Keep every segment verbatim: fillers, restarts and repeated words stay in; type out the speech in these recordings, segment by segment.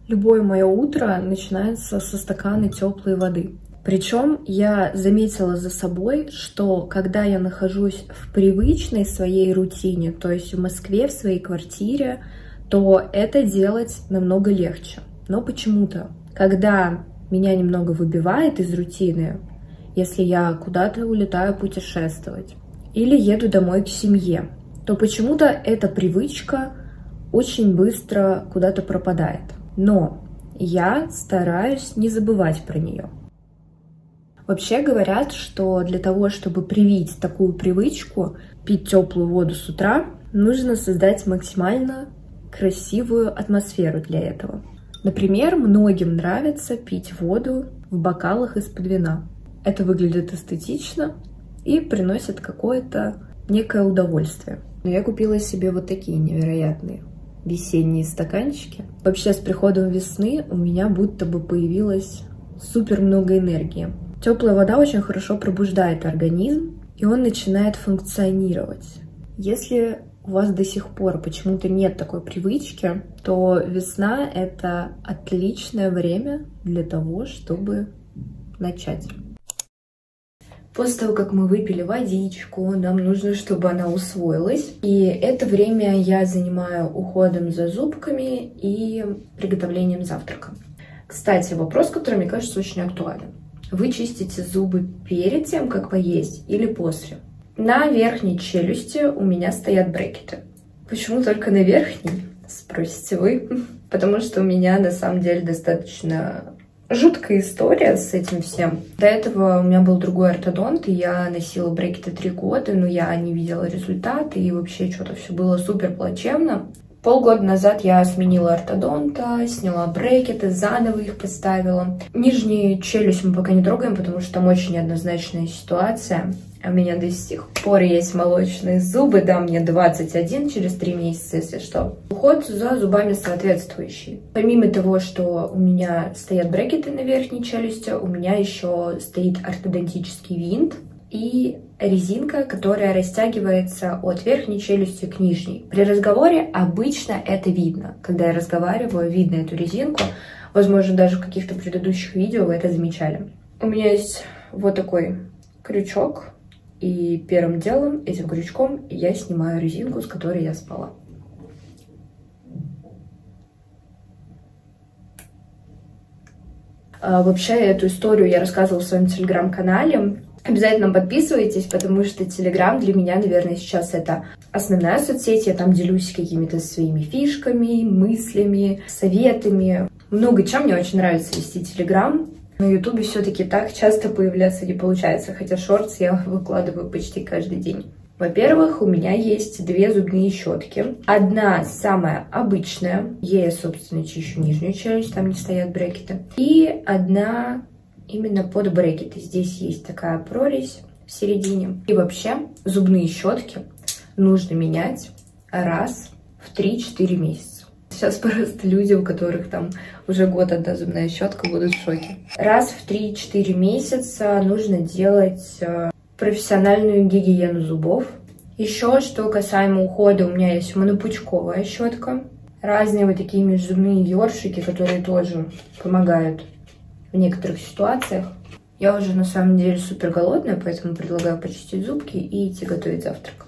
Любое мое утро начинается со стакана теплой воды. Причем я заметила за собой, что когда я нахожусь в привычной своей рутине, то есть в Москве, в своей квартире, то это делать намного легче. Но почему-то, когда меня немного выбивает из рутины, если я куда-то улетаю путешествовать или еду домой к семье, то почему-то эта привычка очень быстро куда-то пропадает. Но я стараюсь не забывать про нее. Вообще говорят, что для того, чтобы привить такую привычку, пить теплую воду с утра, нужно создать максимально красивую атмосферу для этого. Например, многим нравится пить воду в бокалах из-под вина. Это выглядит эстетично и приносит какое-то некое удовольствие. Но я купила себе вот такие невероятные весенние стаканчики. Вообще, с приходом весны у меня будто бы появилось супер много энергии. Теплая вода очень хорошо пробуждает организм, и он начинает функционировать. Если у вас до сих пор почему-то нет такой привычки, то весна — это отличное время для того, чтобы начать. После того, как мы выпили водичку, нам нужно, чтобы она усвоилась. И это время я занимаю уходом за зубками и приготовлением завтрака. Кстати, вопрос, который, мне кажется, очень актуален. Вы чистите зубы перед тем, как поесть, или после? На верхней челюсти у меня стоят брекеты. Почему только на верхней, спросите вы? Потому что у меня на самом деле достаточно жуткая история с этим всем. До этого у меня был другой ортодонт, и я носила брекеты три года, но я не видела результаты, и вообще что-то все было супер плачевно. Полгода назад я сменила ортодонта, сняла брекеты, заново их поставила. Нижнюю челюсть мы пока не трогаем, потому что там очень неоднозначная ситуация. У меня до сих пор есть молочные зубы, да, мне двадцать один, через три месяца, если что. Уход за зубами соответствующий. Помимо того, что у меня стоят брекеты на верхней челюсти, у меня еще стоит ортодонтический винт и резинка, которая растягивается от верхней челюсти к нижней. При разговоре обычно это видно. Когда я разговариваю, видно эту резинку. Возможно, даже в каких-то предыдущих видео вы это замечали. У меня есть вот такой крючок. И первым делом этим крючком я снимаю резинку, с которой я спала. А, вообще, эту историю я рассказывала в своем телеграм-канале. Обязательно подписывайтесь, потому что Телеграм для меня, наверное, сейчас это основная соцсеть. Я там делюсь какими-то своими фишками, мыслями, советами. Много чем мне очень нравится вести Телеграм. На Ютубе все-таки так часто появляться не получается, хотя шортс я выкладываю почти каждый день. Во-первых, у меня есть две зубные щетки. Одна самая обычная, ей я, собственно, чищу нижнюю челюсть, там не стоят брекеты. И одна именно под брекеты. Здесь есть такая прорезь в середине. И вообще зубные щетки нужно менять раз в три-четыре месяца. Сейчас просто люди, у которых там уже год одна зубная щетка, будут в шоке. Раз в три-четыре месяца нужно делать профессиональную гигиену зубов. Еще, что касаемо ухода, у меня есть монопучковая щетка. Разные вот такие межзубные ёршики, которые тоже помогают в некоторых ситуациях. Я уже на самом деле супер голодная, поэтому предлагаю почистить зубки и идти готовить завтрак.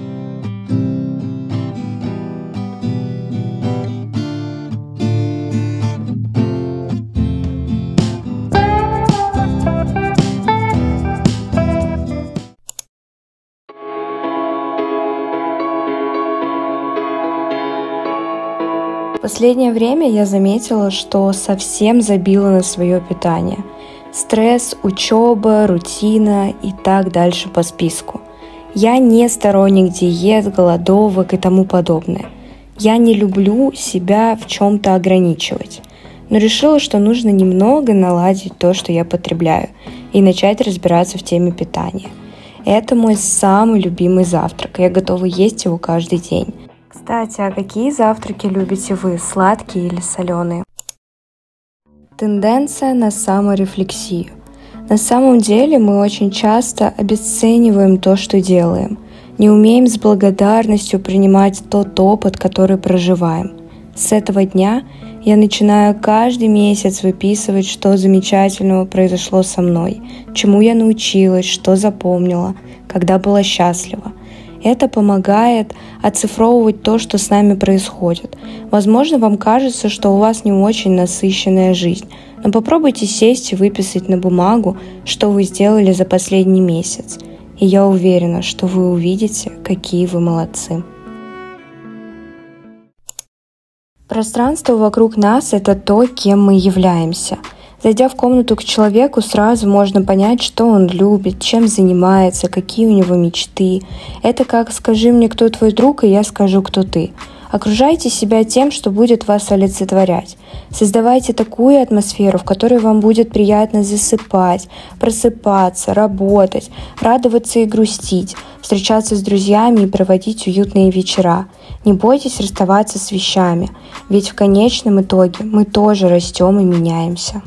В последнее время я заметила, что совсем забила на свое питание. Стресс, учеба, рутина и так дальше по списку. Я не сторонник диет, голодовок и тому подобное. Я не люблю себя в чем-то ограничивать. Но решила, что нужно немного наладить то, что я потребляю, и начать разбираться в теме питания. Это мой самый любимый завтрак, и я готова есть его каждый день. Кстати, а какие завтраки любите вы, сладкие или соленые? Тенденция на саморефлексию. На самом деле мы очень часто обесцениваем то, что делаем, не умеем с благодарностью принимать тот опыт, который проживаем. С этого дня Я начинаю каждый месяц выписывать, что замечательного произошло со мной, чему я научилась, что запомнила, когда была счастлива. Это помогает оцифровывать то, что с нами происходит. Возможно, вам кажется, что у вас не очень насыщенная жизнь, но попробуйте сесть и выписать на бумагу, что вы сделали за последний месяц. И я уверена, что вы увидите, какие вы молодцы. Пространство вокруг нас — это то, кем мы являемся. Зайдя в комнату к человеку, сразу можно понять, что он любит, чем занимается, какие у него мечты. Это как «скажи мне, кто твой друг, и я скажу, кто ты». Окружайте себя тем, что будет вас олицетворять. Создавайте такую атмосферу, в которой вам будет приятно засыпать, просыпаться, работать, радоваться и грустить, встречаться с друзьями и проводить уютные вечера. Не бойтесь расставаться с вещами, ведь в конечном итоге мы тоже растем и меняемся.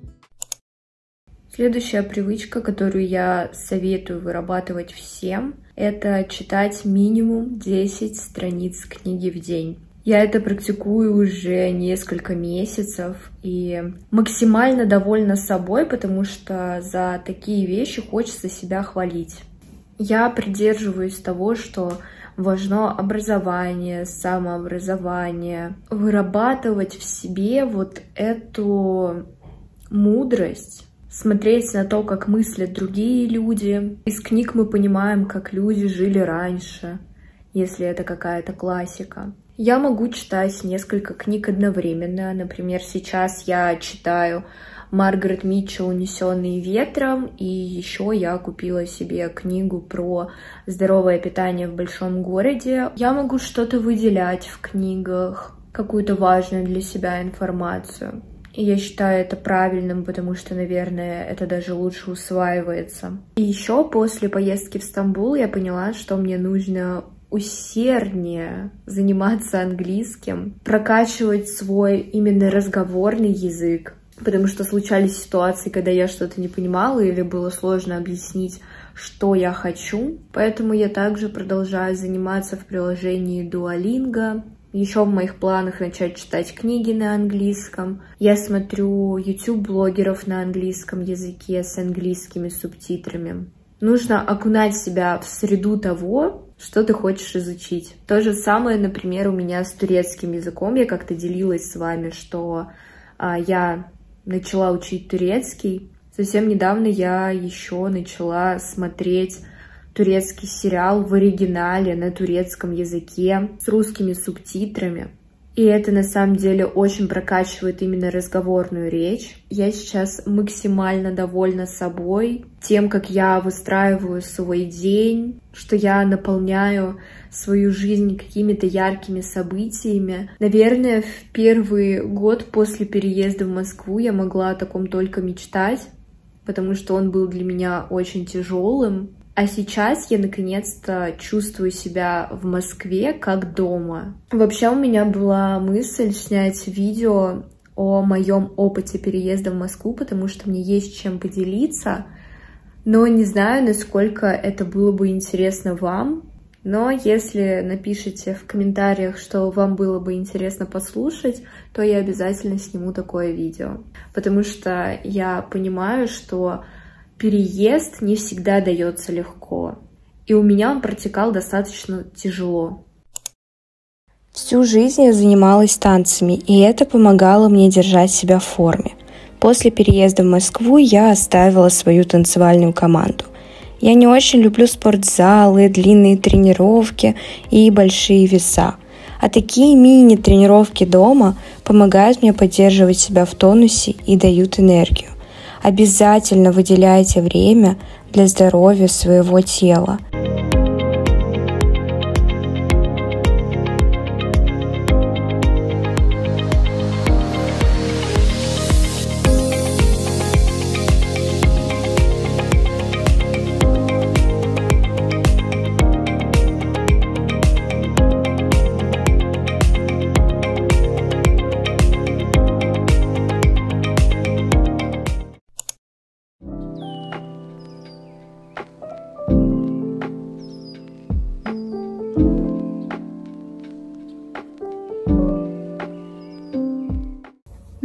Следующая привычка, которую я советую вырабатывать всем, это читать минимум десять страниц книги в день. Я это практикую уже несколько месяцев и максимально довольна собой, потому что за такие вещи хочется себя хвалить. Я придерживаюсь того, что важно образование, самообразование, вырабатывать в себе вот эту мудрость, смотреть на то, как мыслят другие люди. Из книг мы понимаем, как люди жили раньше, если это какая-то классика. Я могу читать несколько книг одновременно. Например, сейчас я читаю Маргарет Митчелл «Унесенные ветром», и еще я купила себе книгу про здоровое питание в большом городе. Я могу что-то выделять в книгах, какую-то важную для себя информацию. И я считаю это правильным, потому что, наверное, это даже лучше усваивается. И еще после поездки в Стамбул я поняла, что мне нужно усерднее заниматься английским, прокачивать свой именно разговорный язык, потому что случались ситуации, когда я что-то не понимала или было сложно объяснить, что я хочу. Поэтому я также продолжаю заниматься в приложении Duolingo. Еще в моих планах начать читать книги на английском. Я смотрю YouTube-блогеров на английском языке с английскими субтитрами. Нужно окунать себя в среду того, что ты хочешь изучить. То же самое, например, у меня с турецким языком. Я как-то делилась с вами, что а, я начала учить турецкий. Совсем недавно я еще начала смотреть турецкий сериал в оригинале на турецком языке с русскими субтитрами. И это на самом деле очень прокачивает именно разговорную речь. Я сейчас максимально довольна собой, тем, как я выстраиваю свой день, что я наполняю свою жизнь какими-то яркими событиями. Наверное, в первый год после переезда в Москву я могла о таком только мечтать, потому что он был для меня очень тяжелым. А сейчас я наконец-то чувствую себя в Москве как дома. Вообще у меня была мысль снять видео о моем опыте переезда в Москву, потому что мне есть чем поделиться, но не знаю, насколько это было бы интересно вам. Но если напишите в комментариях, что вам было бы интересно послушать, то я обязательно сниму такое видео, потому что я понимаю, что переезд не всегда дается легко, и у меня он протекал достаточно тяжело. Всю жизнь я занималась танцами, и это помогало мне держать себя в форме. После переезда в Москву я оставила свою танцевальную команду. Я не очень люблю спортзалы, длинные тренировки и большие веса. А такие мини-тренировки дома помогают мне поддерживать себя в тонусе и дают энергию. Обязательно выделяйте время для здоровья своего тела.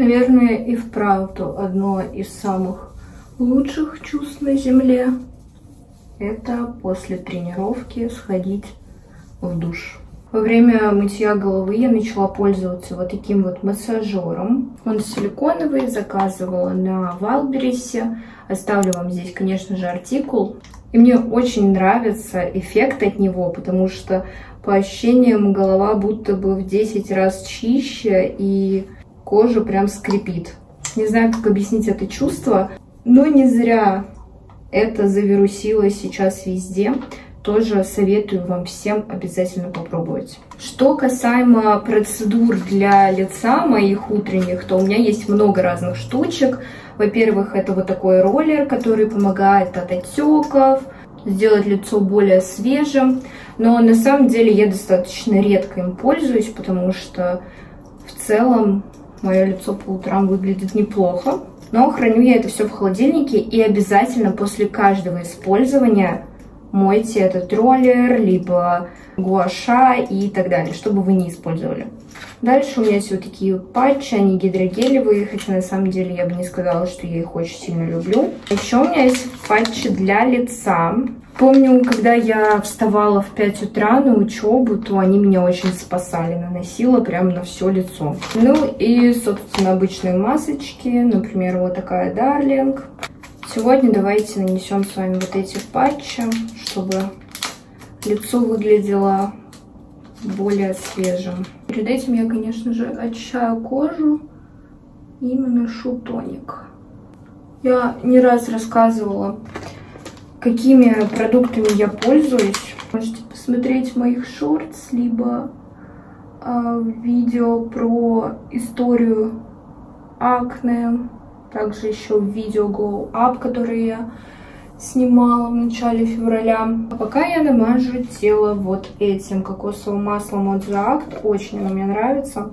наверное, и вправду одно из самых лучших чувств на земле — это после тренировки сходить в душ. Во время мытья головы я начала пользоваться вот таким вот массажером. Он силиконовый, заказывала на Вайлдберрисе. Оставлю вам здесь, конечно же, артикул. И мне очень нравится эффект от него, потому что по ощущениям голова будто бы в десять раз чище и кожа прям скрипит. Не знаю, как объяснить это чувство, но не зря это завирусилось сейчас везде. Тоже советую вам всем обязательно попробовать. Что касаемо процедур для лица моих утренних, то у меня есть много разных штучек. Во-первых, это вот такой роллер, который помогает от отеков, сделать лицо более свежим. Но на самом деле я достаточно редко им пользуюсь, потому что в целом мое лицо по утрам выглядит неплохо. Но храню я это все в холодильнике, и обязательно после каждого использования мойте этот роллер, либо гуаша и так далее, чтобы вы не использовали. Дальше у меня есть вот такие патчи, они гидрогелевые, хотя на самом деле я бы не сказала, что я их очень сильно люблю. Еще у меня есть патчи для лица. Помню, когда я вставала в пять утра на учебу, то они меня очень спасали, наносила прям на все лицо. Ну и, собственно, обычные масочки, например, вот такая Darling. Сегодня давайте нанесем с вами вот эти патчи, чтобы лицо выглядело более свежим. Перед этим я, конечно же, очищаю кожу и наношу тоник. Я не раз рассказывала, какими продуктами я пользуюсь. Можете посмотреть в моих шортс, либо э, видео про историю акне. Также еще видео Glow Up, которое я снимала в начале февраля. А пока я намажу тело вот этим кокосовым маслом от The Act. Очень оно мне нравится.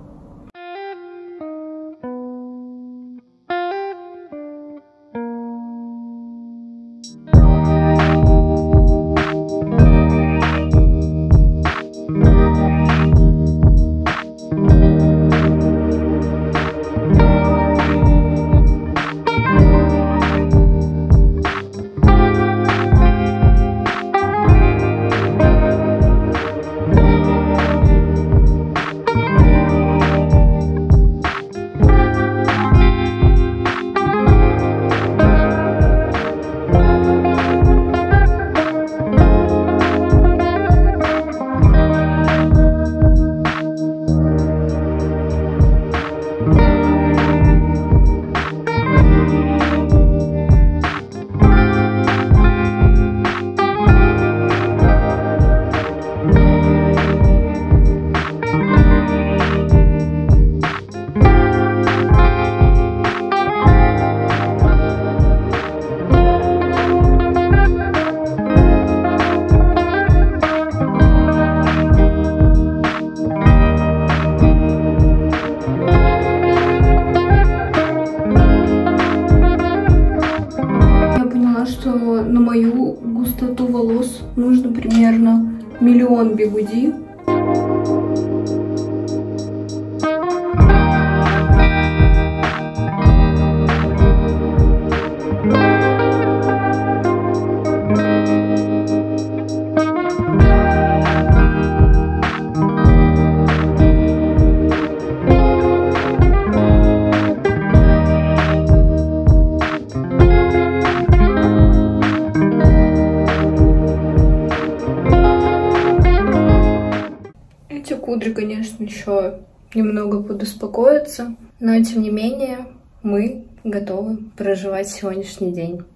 На мою густоту волос нужно примерно миллион бигуди. Кудри, конечно, еще немного подуспокоятся, но тем не менее мы готовы проживать сегодняшний день.